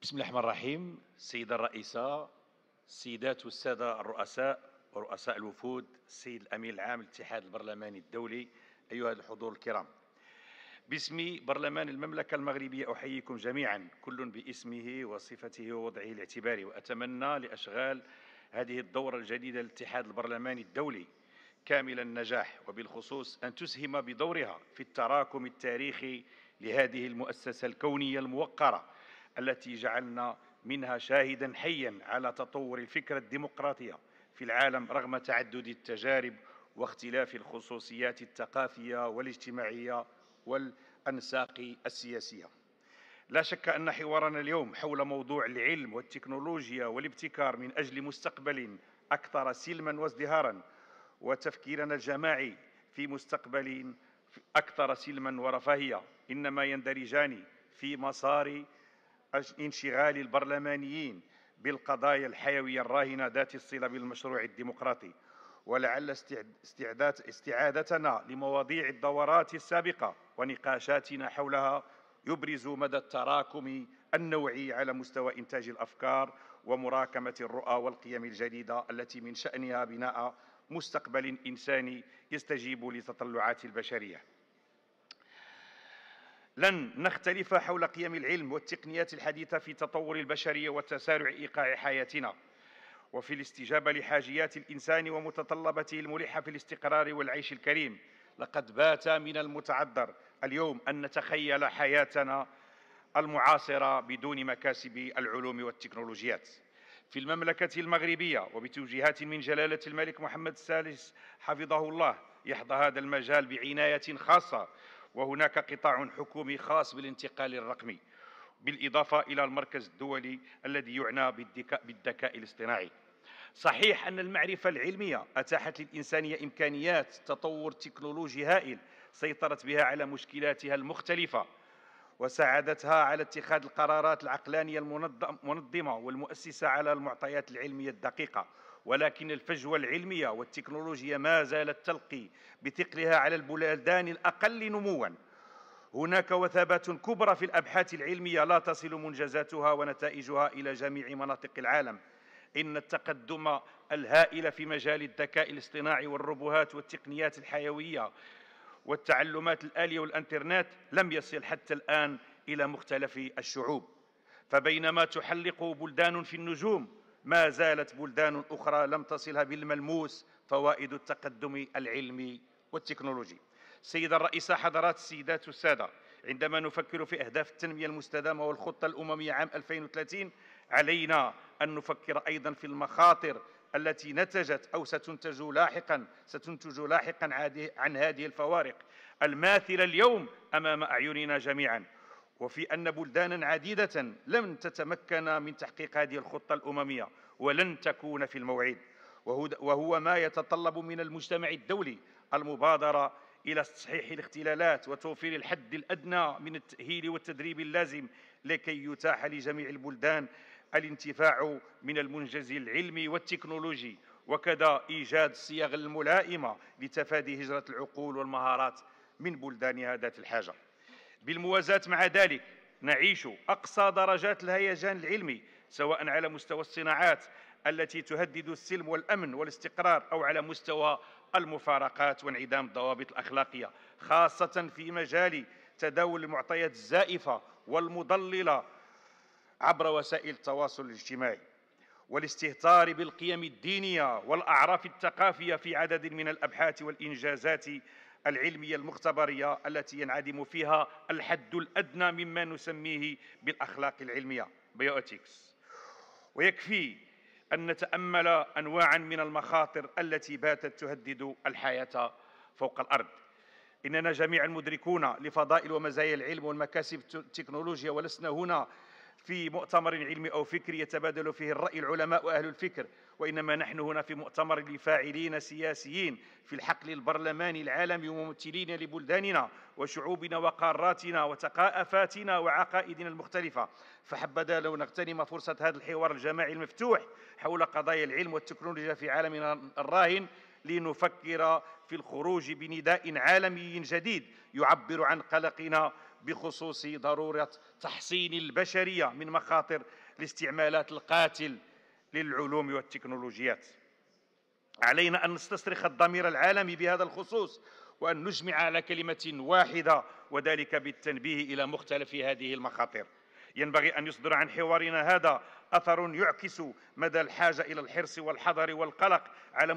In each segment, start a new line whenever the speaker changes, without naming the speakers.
بسم الله الرحمن الرحيم. السيدة الرئيسة، السيدات والسادة الرؤساء ورؤساء الوفود، السيد الأمين العام للاتحاد البرلماني الدولي، أيها الحضور الكرام، باسم برلمان المملكة المغربية أحييكم جميعا كل باسمه وصفته ووضعه الاعتباري، وأتمنى لأشغال هذه الدورة الجديدة للاتحاد البرلماني الدولي كامل النجاح، وبالخصوص أن تسهم بدورها في التراكم التاريخي لهذه المؤسسة الكونية الموقرة التي جعلنا منها شاهدا حيا على تطور الفكرة الديمقراطية في العالم رغم تعدد التجارب واختلاف الخصوصيات الثقافية والاجتماعية والأنساق السياسية. لا شك أن حوارنا اليوم حول موضوع العلم والتكنولوجيا والابتكار من أجل مستقبل أكثر سلما وازدهارا، وتفكيرنا الجماعي في مستقبل أكثر سلما ورفاهية، إنما يندرجان في مسار انشغال البرلمانيين بالقضايا الحيوية الراهنة ذات الصلة بالمشروع الديمقراطي. ولعل استعادتنا لمواضيع الدورات السابقة ونقاشاتنا حولها يبرز مدى التراكم النوعي على مستوى إنتاج الأفكار ومراكمة الرؤى والقيم الجديدة التي من شأنها بناء مستقبل إنساني يستجيب لتطلعات البشرية. لن نختلف حول قيم العلم والتقنيات الحديثة في تطور البشرية وتسارع إيقاع حياتنا، وفي الاستجابة لحاجيات الإنسان ومتطلباته الملحة في الاستقرار والعيش الكريم. لقد بات من المتعذر اليوم أن نتخيل حياتنا المعاصرة بدون مكاسب العلوم والتكنولوجيات. في المملكة المغربية وبتوجيهات من جلالة الملك محمد الثالث حفظه الله يحظى هذا المجال بعناية خاصة، وهناك قطاع حكومي خاص بالانتقال الرقمي، بالإضافة إلى المركز الدولي الذي يعنى بالذكاء الاصطناعي. صحيح أن المعرفة العلمية أتاحت للإنسانية إمكانيات تطور تكنولوجي هائل سيطرت بها على مشكلاتها المختلفة وساعدتها على اتخاذ القرارات العقلانية المنظمة والمؤسسة على المعطيات العلمية الدقيقة، ولكن الفجوة العلمية والتكنولوجيا ما زالت تلقي بثقلها على البلدان الأقل نمواً. هناك وثبات كبرى في الأبحاث العلمية لا تصل منجزاتها ونتائجها إلى جميع مناطق العالم. إن التقدم الهائل في مجال الذكاء الاصطناعي والروبوتات والتقنيات الحيوية والتعلمات الآلية والإنترنت لم يصل حتى الآن إلى مختلف الشعوب، فبينما تحلق بلدان في النجوم ما زالت بلدان أخرى لم تصلها بالملموس فوائد التقدم العلمي والتكنولوجي. السيدة الرئيسة، حضرات السيدات والسادة، عندما نفكر في أهداف التنمية المستدامة والخطة الأممية عام 2030 علينا أن نفكر أيضا في المخاطر التي نتجت أو ستنتج لاحقا عن هذه الفوارق الماثلة اليوم أمام أعيننا جميعا، وفي أن بلدانا عديدة لم تتمكن من تحقيق هذه الخطة الأممية ولن تكون في الموعد، وهو ما يتطلب من المجتمع الدولي المبادرة إلى تصحيح الاختلالات وتوفير الحد الأدنى من التأهيل والتدريب اللازم لكي يتاح لجميع البلدان الانتفاع من المنجز العلمي والتكنولوجي، وكذا إيجاد الصيغ الملائمة لتفادي هجرة العقول والمهارات من بلدانها ذات الحاجة. بالموازاة مع ذلك نعيش أقصى درجات الهيجان العلمي، سواء على مستوى الصناعات التي تهدد السلم والأمن والاستقرار أو على مستوى المفارقات وانعدام الضوابط الأخلاقية، خاصة في مجال تداول المعطيات الزائفة والمضللة عبر وسائل التواصل الاجتماعي، والاستهتار بالقيم الدينية والأعراف الثقافية في عدد من الأبحاث والإنجازات العلمية المختبرية التي ينعدم فيها الحد الأدنى مما نسميه بالأخلاق العلمية bioethics. ويكفي أن نتأمل أنواعا من المخاطر التي باتت تهدد الحياة فوق الأرض. إننا جميعا مدركون لفضائل ومزايا العلم والمكاسب التكنولوجيا، ولسنا هنا في مؤتمر علمي أو فكري يتبادل فيه الرأي العلماء وأهل الفكر، وإنما نحن هنا في مؤتمر لفاعلين سياسيين في الحقل البرلماني العالمي وممثلين لبلداننا وشعوبنا وقاراتنا وثقافاتنا وعقائدنا المختلفة. فحبذا لو نغتنم فرصة هذا الحوار الجماعي المفتوح حول قضايا العلم والتكنولوجيا في عالمنا الراهن لنفكر في الخروج بنداء عالمي جديد يعبر عن قلقنا بخصوص ضرورة تحصين البشرية من مخاطر الاستعمالات القاتل للعلوم والتكنولوجيات. علينا أن نستصرخ الضمير العالمي بهذا الخصوص، وأن نجمع على كلمة واحدة، وذلك بالتنبيه إلى مختلف هذه المخاطر. ينبغي أن يصدر عن حوارنا هذا أثر يعكس مدى الحاجة إلى الحرص والحذر والقلق على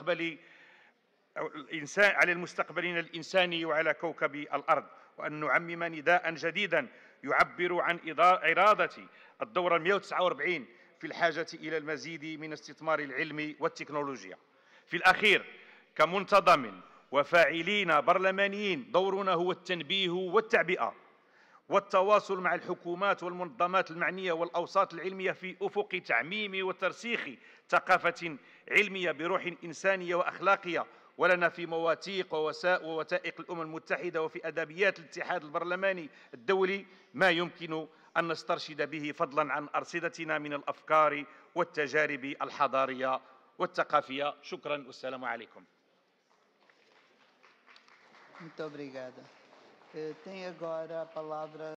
المستقبل الإنساني وعلى كوكب الأرض، وأن نعمم نداء جديدا يعبر عن إرادة الدورة 149 في الحاجة إلى المزيد من استثمار العلم والتكنولوجيا. في الأخير، كمنتظم وفاعلين برلمانيين، دورنا هو التنبيه والتعبئة والتواصل مع الحكومات والمنظمات المعنية والأوساط العلمية في أفق تعميم وترسيخ ثقافة علمية بروح إنسانية وأخلاقية. ولنا في مواثيق ووثائق الأمم المتحدة وفي أدبيات الاتحاد البرلماني الدولي ما يمكن أن نسترشد به، فضلا عن أرصدتنا من الأفكار والتجارب الحضارية والثقافية. شكرا والسلام عليكم.
Muito obrigada. Tem agora a palavra